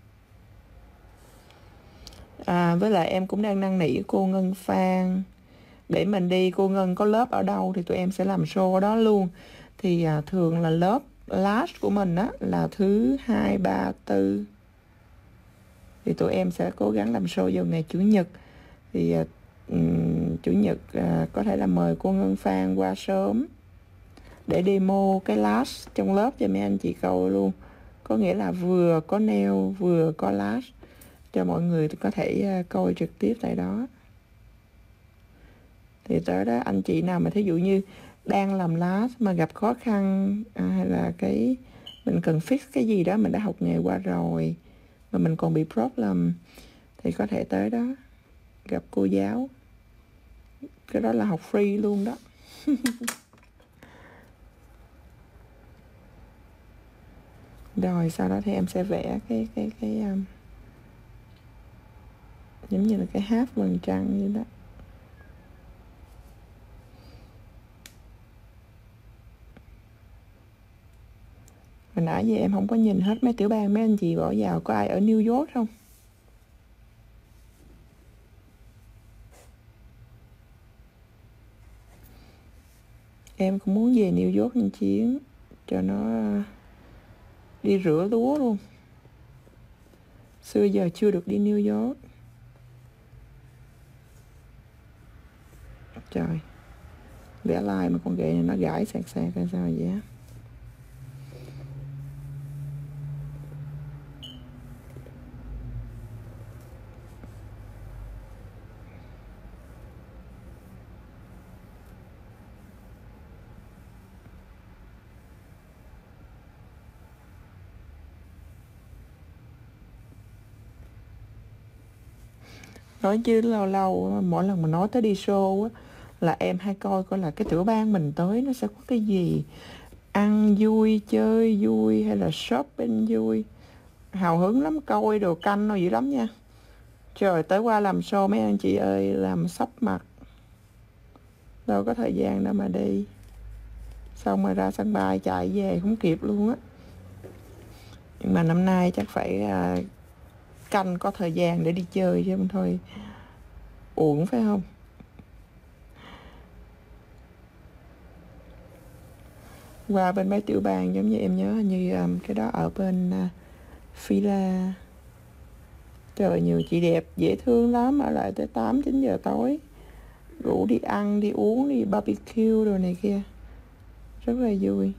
À, với lại em cũng đang năn nỉ cô Ngân Phan để mình đi. Cô Ngân có lớp ở đâu thì tụi em sẽ làm show ở đó luôn. Thì à, thường là lớp last của mình á là thứ hai, ba, tư. Thì tụi em sẽ cố gắng làm show vào ngày Chủ nhật. Thì à, um, Chủ nhật à, có thể là mời cô Ngân Phan qua sớm để demo cái last trong lớp cho mấy anh chị coi luôn. Có nghĩa là vừa có nail vừa có last, cho mọi người có thể coi trực tiếp tại đó. Thì tới đó anh chị nào mà thí dụ như đang làm last mà gặp khó khăn à, hay là cái mình cần fix cái gì đó, mình đã học nghề qua rồi mà mình còn bị problem, thì có thể tới đó gặp cô giáo. Cái đó là học free luôn đó. Rồi sau đó thì em sẽ vẽ cái cái cái um, giống như là cái hát vầng trăng như đó. Hồi nãy giờ em không có nhìn hết mấy tiểu bang mấy anh chị bỏ vào. Có ai ở New York không? Em cũng muốn về New York một chuyến cho nó đi rửa lúa luôn. Xưa giờ chưa được đi New York. Trời, vẽ like mà con ghệ này nó gãi sạc sạc hay sao vậy á. Nói chứ lâu lâu mỗi lần mà nói tới đi show á là em hay coi coi là cái tiểu bang mình tới nó sẽ có cái gì ăn vui, chơi vui hay là shopping vui. Hào hứng lắm, coi đồ canh rồi dữ lắm nha. Trời, tới qua làm show mấy anh chị ơi làm sắp mặt, đâu có thời gian đâu mà đi. Xong rồi ra sân bay chạy về không kịp luôn á. Nhưng mà năm nay chắc phải uh, canh có thời gian để đi chơi chứ không thôi uổng phải không? Qua bên mấy tiểu bang giống như em nhớ như um, cái đó ở bên uh, Phila. Trời, nhiều chị đẹp dễ thương lắm, ở lại tới tám chín giờ tối, rủ đi ăn, đi uống, đi barbecue rồi này kia, rất là vui.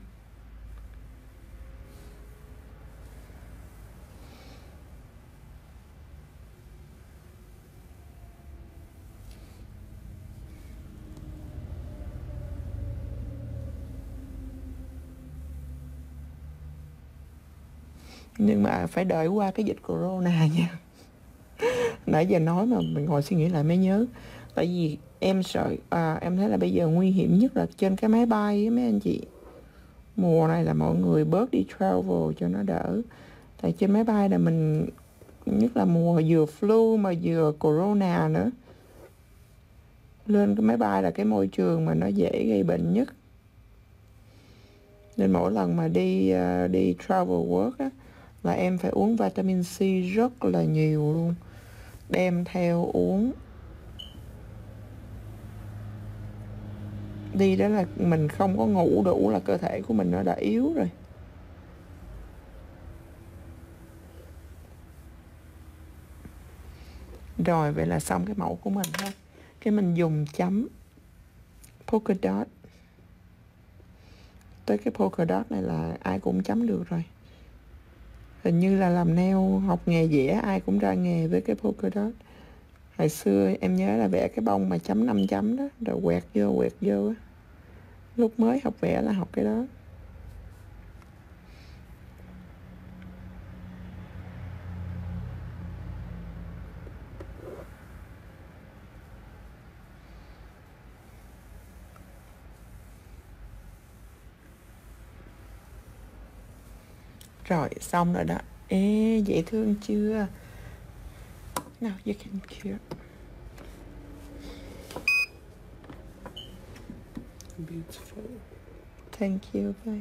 Nhưng mà phải đợi qua cái dịch corona nha. Nãy giờ nói mà mình ngồi suy nghĩ lại mới nhớ, Tại vì em sợ à, em thấy là bây giờ nguy hiểm nhất là trên cái máy bay á mấy anh chị. Mùa này là mọi người bớt đi travel cho nó đỡ. Tại trên máy bay là mình, nhất là mùa vừa flu mà vừa corona nữa, lên cái máy bay là cái môi trường mà nó dễ gây bệnh nhất. Nên mỗi lần mà đi uh, đi travel work á, là em phải uống vitamin C rất là nhiều luôn, đem theo uống. Đi đó là mình không có ngủ đủ là cơ thể của mình nó đã yếu rồi. Rồi vậy là xong cái mẫu của mình ha. Cái mình dùng chấm polka dot. Tới cái polka dot này là ai cũng chấm được rồi. Hình như là làm nail học nghề vẽ ai cũng ra nghề với cái polka dot. Hồi xưa em nhớ là vẽ cái bông mà chấm năm chấm đó, rồi quẹt vô quẹt vô á. Lúc mới học vẽ là học cái đó. Rồi xong rồi đó. Ê, dễ thương chưa? Now you can cure. Beautiful. Thank you, bye.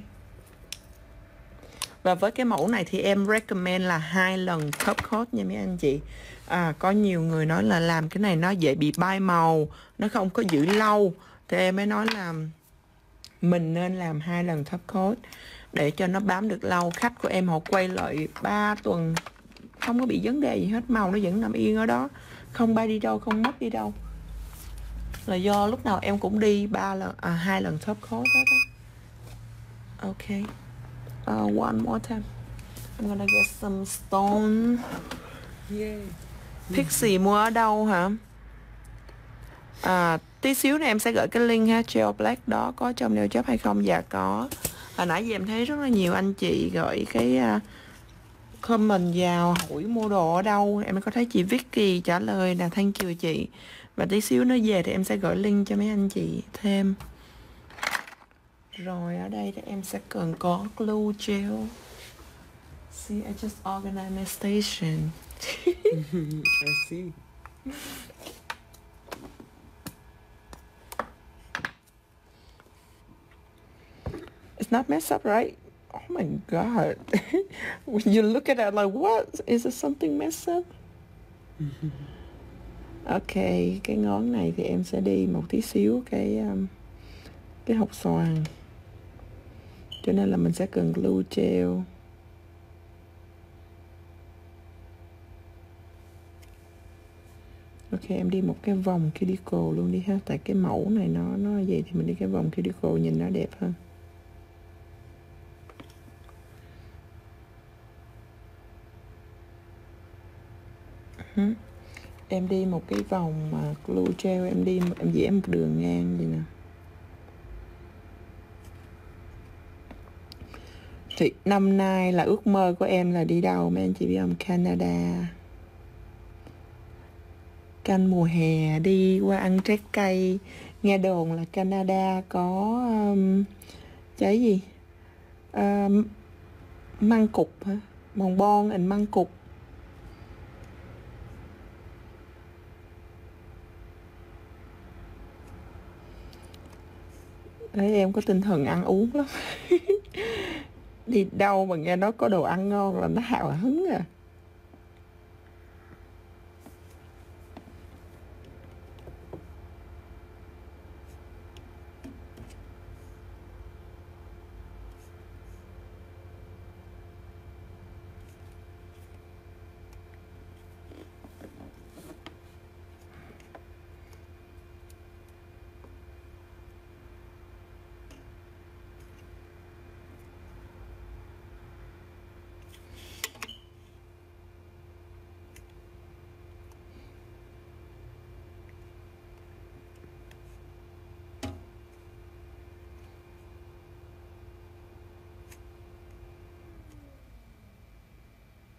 Và với cái mẫu này thì em recommend là hai lần top coat nha mấy anh chị. À, có nhiều người nói là làm cái này nó dễ bị bay màu, nó không có giữ lâu. Thì em mới nói là mình nên làm hai lần top coat để cho nó bám được lâu. Khách của em họ quay lại ba tuần không có bị vấn đề gì hết, màu nó vẫn nằm yên ở đó, không bay đi đâu, không mất đi đâu. Là do lúc nào em cũng đi ba lần à, hai lần top coat đó, đó. Ok. Uh, one more time. I'm gonna get some stone. Yeah. Pixie mua ở đâu hả? À, tí xíu này em sẽ gửi cái link ha. Gel black đó có trong nail shop hay không? Dạ có. Hồi nãy giờ em thấy rất là nhiều anh chị gửi cái uh, comment vào hỏi mua đồ ở đâu. Em có thấy chị Vicky trả lời là thank you chị. Và tí xíu nó về thì em sẽ gửi link cho mấy anh chị thêm. Rồi ở đây thì em sẽ cần có glue gel. See, I just organized my station. I see. It's not messed up, right? Oh my god. When you look at it like, what? Is it something messed up? Ok, cái ngón này thì em sẽ đi một tí xíu cái um, cái hột xoàn. Cho nên là mình sẽ cần glue gel. Ok, em đi một cái vòng cuticle luôn đi ha. Tại cái mẫu này nó nó vậy thì mình đi cái vòng cuticle nhìn nó đẹp hơn. Uh-huh. Em đi một cái vòng mà glue gel, em đi em vẽ một đường ngang vậy nè. Thì năm nay là ước mơ của em là đi đâu mấy anh chị biết không? Canada. Canh mùa hè đi qua ăn trái cây. Nghe đồn là Canada có um, trái gì? Um, măng cụt hả? Mòn bon and măng cụt. Đấy, em có tinh thần ăn uống lắm. Đi đâu mà nghe nói có đồ ăn ngon là nó hào hứng à.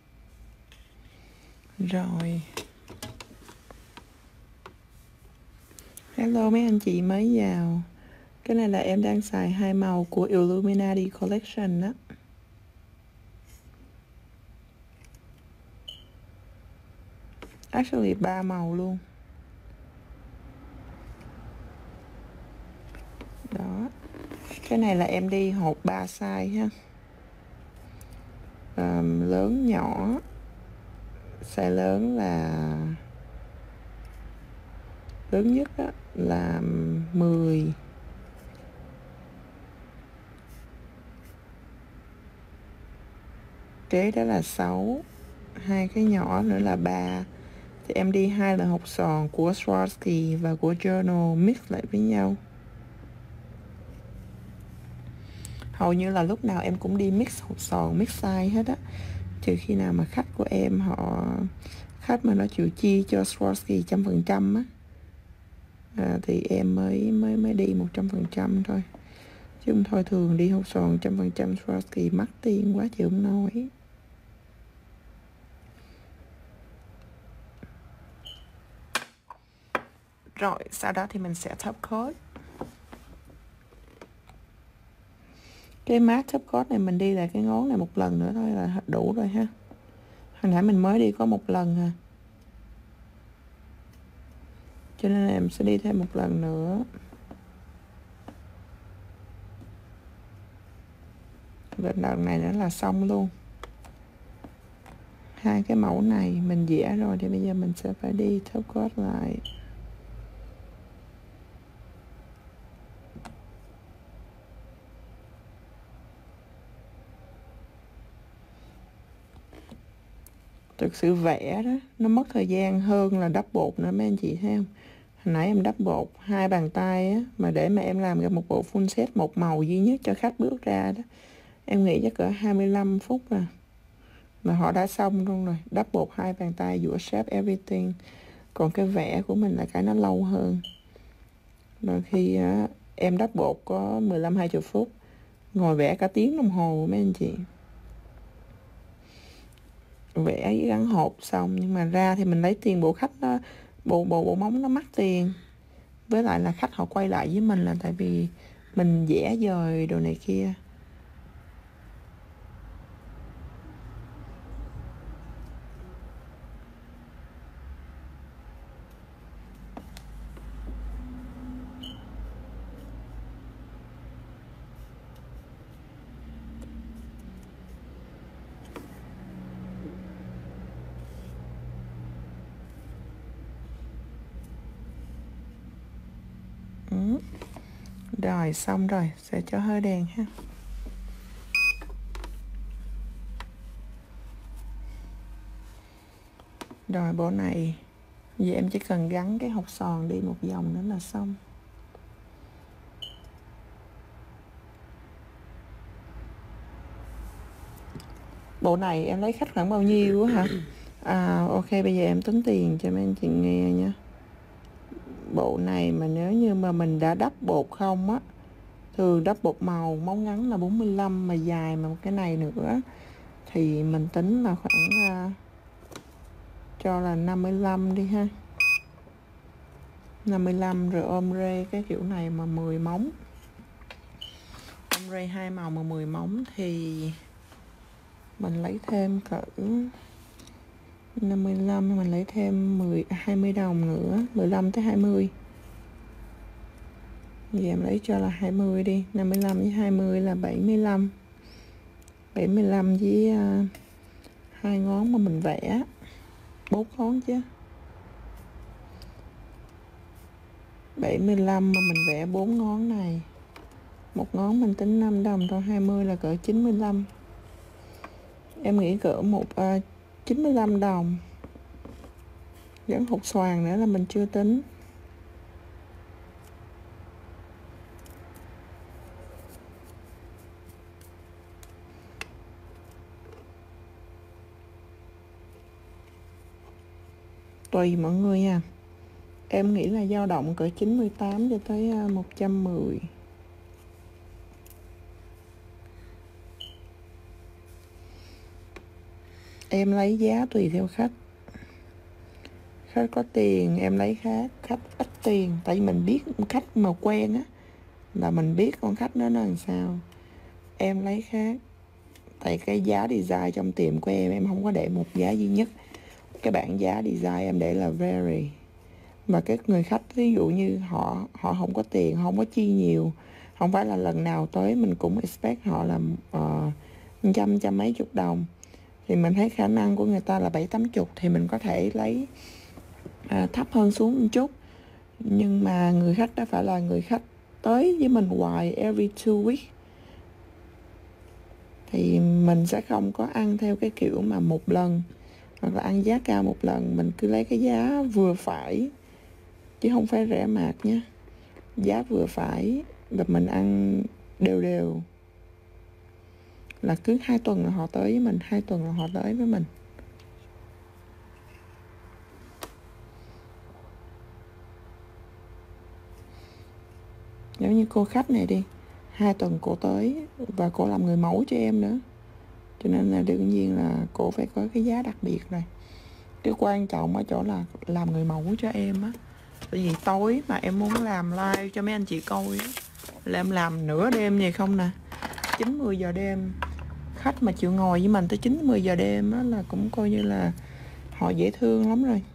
Rồi Hello mấy anh chị mới vào. Cái này là em đang xài hai màu của Illuminati Collection đó. Actually ba màu luôn. Đó. Cái này là em đi hộp ba size ha. Um, lớn nhỏ. Size lớn là lớn nhất á, là mười. Kế đó là sáu. Hai cái nhỏ nữa là ba. Thì em đi hai là hộp sòn của Swarovski và của Journal mix lại với nhau. Hầu như là lúc nào em cũng đi mix hộp sòn, mix size hết á. Trừ khi nào mà khách của em họ khách mà nó chịu chi cho Swarovski trăm phần trăm á, à, thì em mới mới mới đi một trăm phần trăm thôi. Chứ không thôi thường đi hộp sòn trăm phần trăm Swarovski mắc tiền quá chịu không nổi. Rồi sau đó thì mình sẽ top coat. Cái mát top coat này mình đi là cái ngón này một lần nữa thôi là đủ rồi ha. Hồi nãy mình mới đi có một lần à, cho nên là em sẽ đi thêm một lần nữa. Lần lần này nữa là xong luôn. Hai cái mẫu này mình vẽ rồi thì bây giờ mình sẽ phải đi top coat lại. Thực sự vẽ đó nó mất thời gian hơn là đắp bột nữa mấy anh chị thấy không? Hồi nãy em đắp bột hai bàn tay á, mà để mà em làm ra một bộ full set một màu duy nhất cho khách bước ra đó, em nghĩ chắc cỡ hai mươi lăm phút à. Mà họ đã xong luôn rồi, đắp bột hai bàn tay, giữa shape everything. Còn cái vẽ của mình là cái nó lâu hơn. Đôi khi á, em đắp bột có mười lăm hai mươi phút, ngồi vẽ cả tiếng đồng hồ mấy anh chị. Vẽ với gắn hộp xong nhưng mà ra thì mình lấy tiền bộ khách đó, bộ bộ bộ móng nó mắc tiền. Với lại là khách họ quay lại với mình là tại vì mình vẽ dời đồ này kia. Ừ. Rồi xong rồi, sẽ cho hơi đèn ha. Rồi bộ này giờ em chỉ cần gắn cái hộp sòn đi một vòng nữa là xong. Bộ này em lấy khách khoảng bao nhiêu á hả? À ok, bây giờ em tính tiền cho mấy anh chị nghe nha. Bộ này mà nếu như mà mình đã đắp bột không á, thường đắp bột màu móng ngắn là bốn mươi lăm, mà dài mà cái này nữa thì mình tính là khoảng uh, cho là năm mươi lăm đi ha. năm mươi lăm. Rồi ôm rê cái kiểu này mà mười móng, ôm rê hai màu mà mười móng thì mình lấy thêm cỡ năm mươi lăm, mình lấy thêm mười hai mươi đồng nữa, mười lăm tới hai mươi. Giờ em lấy cho là hai mươi đi, năm mươi lăm với hai mươi là bảy mươi lăm. bảy mươi lăm với uh, hai ngón mà mình vẽ, bốn ngón chứ. bảy mươi lăm mà mình vẽ bốn ngón này. Một ngón mình tính năm đồng thôi, hai mươi là cỡ chín mươi lăm. Em nghĩ cỡ một uh, chín mươi lăm đồng. Gắn hột xoàn nữa là mình chưa tính. Tùy mọi người nha. Em nghĩ là dao động cỡ chín mươi tám cho tới một trăm mười. Em lấy giá tùy theo khách. Khách có tiền em lấy khác, khách ít tiền. Tại vì mình biết khách mà quen á là mình biết con khách nó nó làm sao. Em lấy khác. Tại cái giá design trong tiệm của em em không có để một giá duy nhất. Cái bảng giá design em để là vary. Mà các người khách ví dụ như họ họ không có tiền, không có chi nhiều, không phải là lần nào tới mình cũng expect họ làm uh, trăm trăm mấy chục đồng, thì mình thấy khả năng của người ta là bảy tám chục thì mình có thể lấy à, thấp hơn xuống một chút. Nhưng mà người khách đó phải là người khách tới với mình hoài every two week thì mình sẽ không có ăn theo cái kiểu mà một lần hoặc là ăn giá cao một lần. Mình cứ lấy cái giá vừa phải chứ không phải rẻ mạt nhé, giá vừa phải và mình ăn đều đều. Là cứ hai tuần là họ tới với mình, hai tuần là họ tới với mình. Giống như cô khách này đi, hai tuần cô tới và cô làm người mẫu cho em nữa, cho nên là đương nhiên là cô phải có cái giá đặc biệt rồi. Cái quan trọng ở chỗ là làm người mẫu cho em á. Tại vì tối mà em muốn làm live cho mấy anh chị coi á, là em làm nửa đêm vậy không nè, chín mười giờ đêm. Khách mà chịu ngồi với mình tới chín mười giờ đêm á là cũng coi như là họ dễ thương lắm rồi.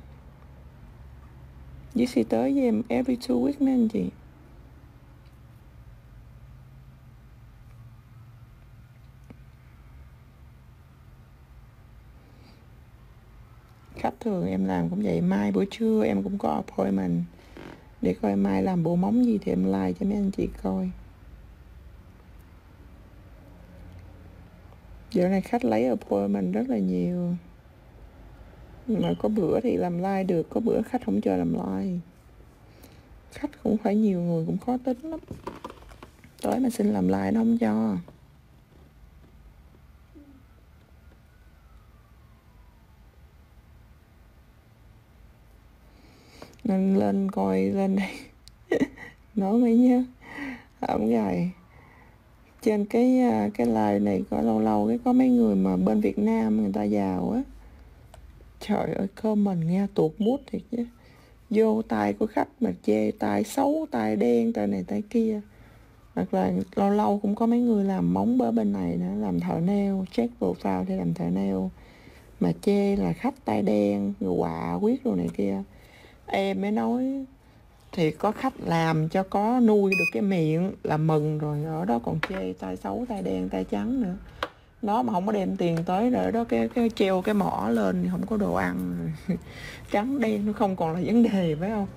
Với si tới với em every two weeks mấy anh chị. Khách thường em làm cũng vậy. Mai buổi trưa em cũng có appointment để coi mai làm bộ móng gì thì em like cho mấy anh chị coi. Giờ này khách lấy appointment rất là nhiều. Nhưng mà có bữa thì làm like được, có bữa khách không cho làm like. Khách cũng phải nhiều người cũng khó tính lắm. Tối mà xin làm like nó không cho. Nên lên coi lên đây nói mới nhớ ẩm gài trên cái cái live này có lâu lâu cái có mấy người mà bên Việt Nam người ta vào á, trời ơi comment nghe tuột mút thiệt chứ. Vô tay của khách mà chê tay xấu, tay đen, tay này tay kia. Hoặc là lâu lâu cũng có mấy người làm móng ở bên này nữa, làm thợ nail, check profile để làm thợ nail mà chê là khách tay đen rồi quạ quyết rồi này kia. Em mới nói thì có khách làm cho có nuôi được cái miệng là mừng rồi, ở đó còn chê tay xấu, tay đen, tay trắng nữa. Nó mà không có đem tiền tới rồi đó cái cái treo cái mỏ lên thì không có đồ ăn rồi. Trắng đen nó không còn là vấn đề phải không?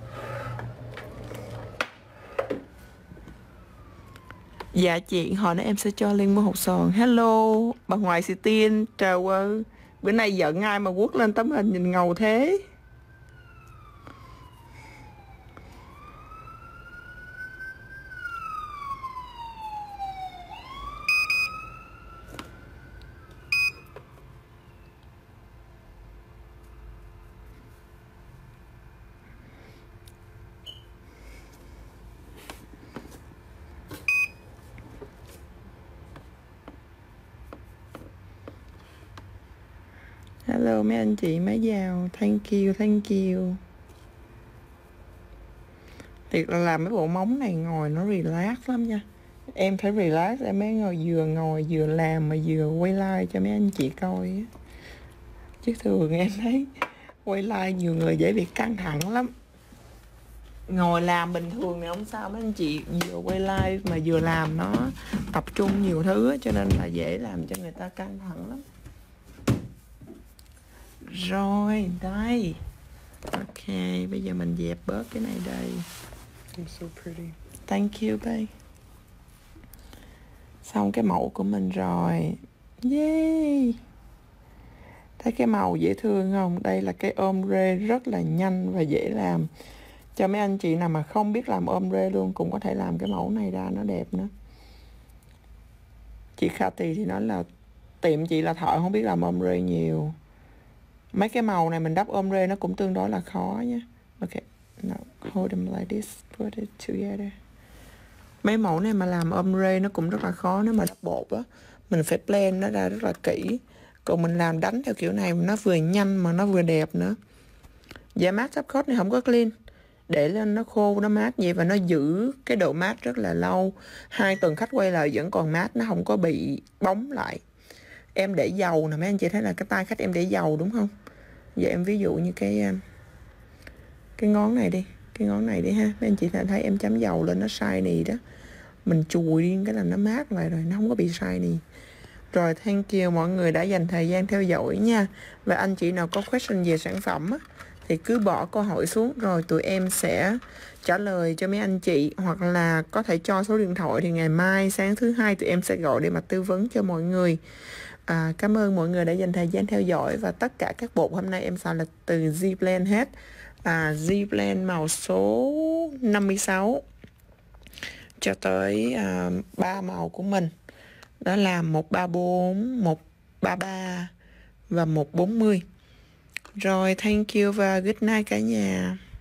Dạ chị, hồi nãy em sẽ cho link mua hột sòn. Hello bà ngoại xì tiên, trời ơi bữa nay giận ai mà quất lên tấm hình nhìn ngầu thế. Hello mấy anh chị mới vào. Thank you, thank you. Thiệt là làm cái bộ móng này ngồi nó relax lắm nha. Em phải relax em mới ngồi vừa ngồi vừa làm mà vừa quay like cho mấy anh chị coi á. Chứ thường em thấy quay like nhiều người dễ bị căng thẳng lắm. Ngồi làm bình thường thì không sao mấy anh chị, vừa quay live mà vừa làm nó tập trung nhiều thứ cho nên là dễ làm cho người ta căng thẳng lắm. Rồi đây, ok bây giờ mình dẹp bớt cái này đây. I'm so pretty. Thank you babe. Xong cái mẫu của mình rồi. Yay. Thấy cái màu dễ thương không? Đây là cái ombre rất là nhanh và dễ làm. Cho mấy anh chị nào mà không biết làm ombre luôn cũng có thể làm cái mẫu này ra, nó đẹp nữa. Chị Cathy thì nói là tiệm chị là thợ không biết làm ombre nhiều. Mấy cái màu này mình đắp ombre nó cũng tương đối là khó nhé. Ok, now hold them like this, put it together. Mấy mẫu này mà làm ombre nó cũng rất là khó nếu mà đắp bột á. Mình phải blend nó ra rất là kỹ. Còn mình làm đánh theo kiểu này nó vừa nhanh mà nó vừa đẹp nữa. Dạ mát top coat này không có clean, để lên nó khô nó mát vậy và nó giữ cái độ mát rất là lâu. Hai tuần khách quay lại vẫn còn mát, nó không có bị bóng lại. Em để dầu nè, mấy anh chị thấy là cái tay khách em để dầu đúng không? Giờ em ví dụ như cái cái ngón này đi, cái ngón này đi ha, mấy anh chị thấy em chấm dầu lên nó shiny đó, mình chùi đi cái là nó mát lại rồi, nó không có bị shiny. Rồi, thank you mọi người đã dành thời gian theo dõi nha. Và anh chị nào có question về sản phẩm á, thì cứ bỏ câu hỏi xuống rồi tụi em sẽ trả lời cho mấy anh chị, hoặc là có thể cho số điện thoại thì ngày mai sáng thứ hai tụi em sẽ gọi để mà tư vấn cho mọi người. À, cảm ơn mọi người đã dành thời gian theo dõi, và tất cả các bột hôm nay em xài là từ Z-Blend hết. À, Z-Blend màu số năm mươi sáu cho tới à, ba màu của mình. Đó là một ba bốn, một ba ba và một bốn mươi. Rồi, thank you và good night cả nhà.